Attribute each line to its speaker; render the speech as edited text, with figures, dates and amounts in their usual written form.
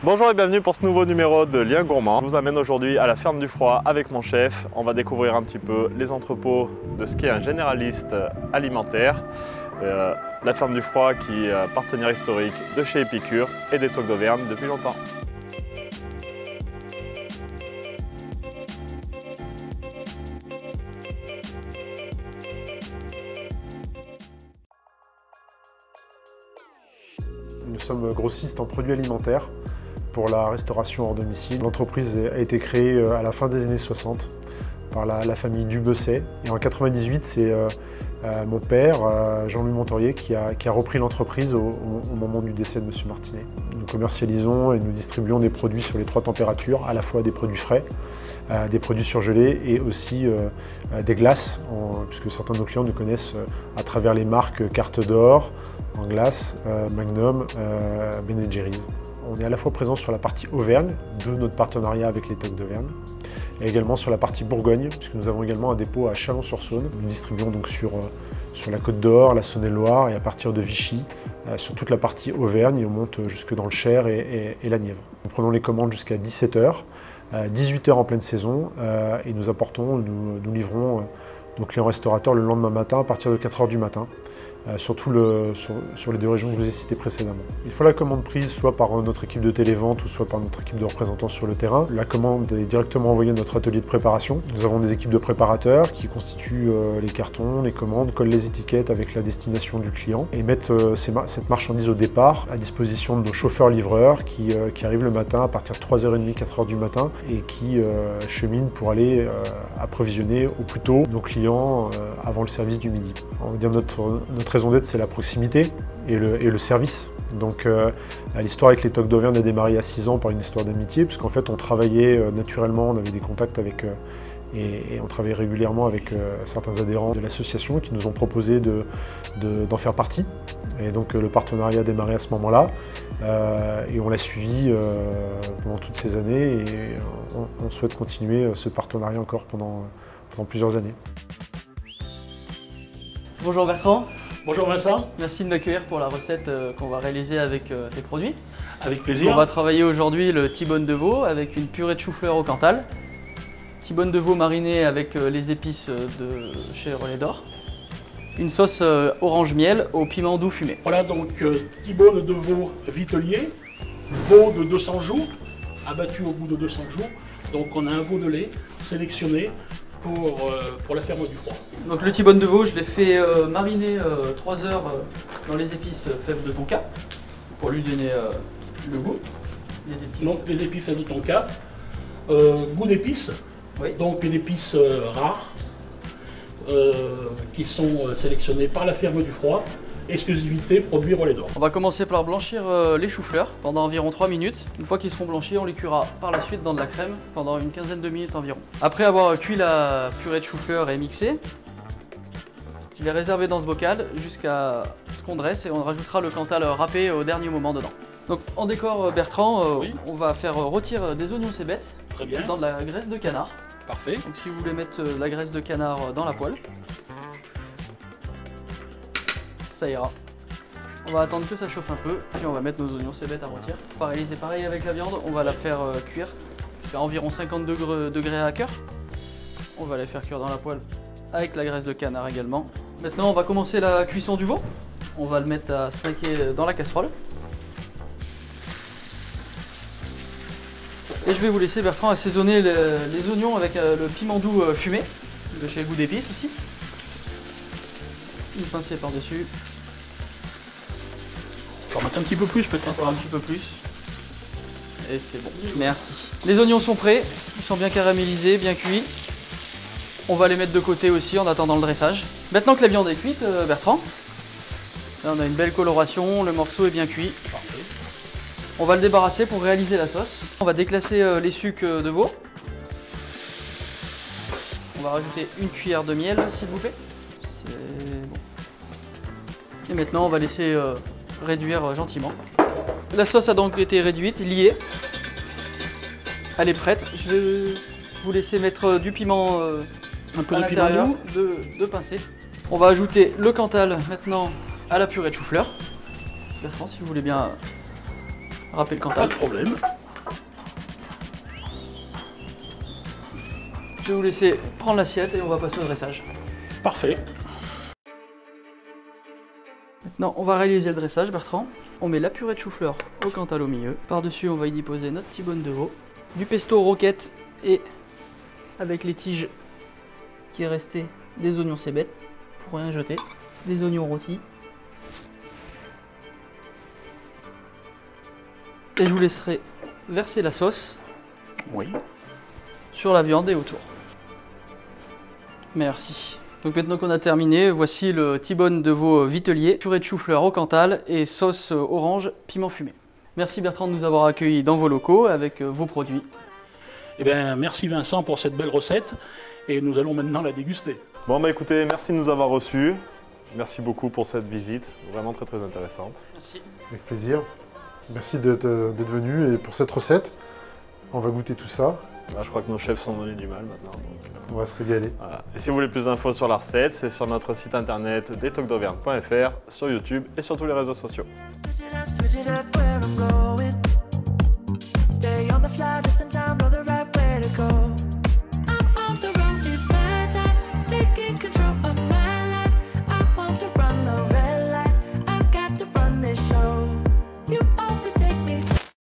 Speaker 1: Bonjour et bienvenue pour ce nouveau numéro de Liens Gourmands. Je vous amène aujourd'hui à la ferme du Froid avec mon chef. On va découvrir un petit peu les entrepôts de ce qu'est un généraliste alimentaire. La ferme du Froid qui est partenaire historique de chez Épicure et des Toques d'Auvergne depuis longtemps.
Speaker 2: Nous sommes grossistes en produits alimentaires pour la restauration hors domicile. L'entreprise a été créée à la fin des années 60 par la famille Dubesset. Et en 1998, c'est mon père, Jean-Louis Montorier, qui a repris l'entreprise au moment du décès de M. Martinet. Nous commercialisons et nous distribuons des produits sur les 3 températures, à la fois des produits frais, des produits surgelés et aussi des glaces, puisque certains de nos clients nous connaissent à travers les marques Carte d'Or, en glace, Magnum, Ben & Jerry's. On est à la fois présent sur la partie Auvergne, de notre partenariat avec les Toques d'Auvergne, et également sur la partie Bourgogne, puisque nous avons également un dépôt à Chalon-sur-Saône. Nous distribuons donc sur la Côte d'Or, la Saône-et-Loire et à partir de Vichy, sur toute la partie Auvergne, et on monte jusque dans le Cher et la Nièvre. Nous prenons les commandes jusqu'à 17 h, 18 h en pleine saison, et nous livrons nos clients restaurateurs le lendemain matin à partir de 4 h du matin. Sur les 2 régions que je vous ai citées précédemment. Il faut la commande prise soit par notre équipe de télévente ou soit par notre équipe de représentants sur le terrain. La commande est directement envoyée à notre atelier de préparation. Nous avons des équipes de préparateurs qui constituent les cartons, les commandes, collent les étiquettes avec la destination du client et mettent cette marchandise au départ à disposition de nos chauffeurs-livreurs qui arrivent le matin à partir de 3 h 30, 4 h du matin et qui cheminent pour aller approvisionner au plus tôt nos clients avant le service du midi. On va dire notre raison d'être, c'est la proximité et le service. Donc l'histoire avec les Toques d'Auvergne a démarré à 6 ans par une histoire d'amitié, puisqu'en fait on travaillait naturellement, on avait des contacts avec et on travaillait régulièrement avec certains adhérents de l'association qui nous ont proposé d'en faire partie. Et donc le partenariat a démarré à ce moment-là et on l'a suivi pendant toutes ces années et on souhaite continuer ce partenariat encore pendant plusieurs années.
Speaker 3: Bonjour Bertrand.
Speaker 4: Bonjour Vincent.
Speaker 3: Merci de m'accueillir pour la recette qu'on va réaliser avec tes produits.
Speaker 4: Avec plaisir.
Speaker 3: On va travailler aujourd'hui le T-bone de veau avec une purée de chou-fleur au Cantal. T-bone de veau mariné avec les épices de chez Relais d'Or. Une sauce orange miel au piment doux fumé.
Speaker 4: Voilà donc T-bone de veau vitelier, veau de 200 jours, abattu au bout de 200 jours. Donc on a un veau de lait sélectionné pour la ferme du Froid.
Speaker 3: Donc le T-bone de veau, je l'ai fait mariner 3 heures dans les épices fèves de tonka pour lui donner le goût.
Speaker 4: Donc les épices fèves de tonka, goût d'épices,
Speaker 3: oui.
Speaker 4: Donc une épice rare qui sont sélectionnées par la ferme du Froid. Exclusivité produit Relais d'Or.
Speaker 3: On va commencer par blanchir les choux-fleurs pendant environ 3 minutes. Une fois qu'ils seront blanchis, on les cuira par la suite dans de la crème pendant une quinzaine de minutes environ. Après avoir cuit la purée de chou-fleur et mixé, je l'ai réservé dans ce bocal jusqu'à ce qu'on dresse et on rajoutera le Cantal râpé au dernier moment dedans. Donc en décor Bertrand, oui. On va faire rôtir des oignons cébettes dans de la graisse de canard.
Speaker 4: Parfait.
Speaker 3: Donc si vous voulez mettre la graisse de canard dans la poêle, ça ira. On va attendre que ça chauffe un peu, puis on va mettre nos oignons cébettes à rôtir. Pareil, c'est pareil avec la viande, on va la faire cuire à environ 50 degrés à cœur. On va la faire cuire dans la poêle avec la graisse de canard également. Maintenant, on va commencer la cuisson du veau. On va le mettre à snacker dans la casserole. Et je vais vous laisser Bertrand assaisonner les oignons avec le piment doux fumé, de chez Goût d'épices aussi. Une pincée par-dessus.
Speaker 4: Je vais en mettre un petit peu plus peut-être.
Speaker 3: Encore un petit peu plus. Et c'est bon. Merci. Les oignons sont prêts. Ils sont bien caramélisés, bien cuits. On va les mettre de côté aussi en attendant le dressage. Maintenant que la viande est cuite, Bertrand, là on a une belle coloration, le morceau est bien cuit.
Speaker 4: Parfait.
Speaker 3: On va le débarrasser pour réaliser la sauce. On va déclasser les sucs de veau. On va rajouter une cuillère de miel, s'il vous plaît. C'est bon. Et maintenant, on va laisser réduire gentiment. La sauce a donc été réduite, liée. Elle est prête. Je vais vous laisser mettre du piment
Speaker 4: un peu
Speaker 3: à
Speaker 4: de
Speaker 3: l'intérieur,
Speaker 4: piment
Speaker 3: de pincée. On va ajouter le Cantal maintenant à la purée de chou-fleur. Bertrand, si vous voulez bien râper le
Speaker 4: Pas
Speaker 3: Cantal.
Speaker 4: de problème.
Speaker 3: Je vais vous laisser prendre l'assiette et on va passer au dressage.
Speaker 4: Parfait.
Speaker 3: Maintenant, on va réaliser le dressage, Bertrand. On met la purée de chou-fleur au Cantal au milieu. Par-dessus, on va y déposer notre T-bone de veau. Du pesto roquette et avec les tiges qui est resté, des oignons cébettes pour rien jeter. Des oignons rôtis. Et je vous laisserai verser la sauce
Speaker 4: Oui.
Speaker 3: sur la viande et autour. Merci. Donc maintenant qu'on a terminé, voici le T-bone de veau vitelier, purée de chou-fleur au Cantal et sauce orange piment fumé. Merci Bertrand de nous avoir accueillis dans vos locaux avec vos produits.
Speaker 4: Eh bien, merci Vincent pour cette belle recette et nous allons maintenant la déguster.
Speaker 1: Bon bah écoutez, merci de nous avoir reçus. Merci beaucoup pour cette visite, vraiment très intéressante.
Speaker 3: Merci.
Speaker 2: Avec plaisir. Merci d'être venu et pour cette recette. On va goûter tout ça.
Speaker 1: Ah, je crois que nos chefs sont donné du mal maintenant. Donc,
Speaker 2: On va se régaler.
Speaker 1: voilà. Et si vous voulez plus d'infos sur la recette, c'est sur notre site internet destocdauvergne.fr, sur YouTube et sur tous les réseaux sociaux.
Speaker 5: Switch it up.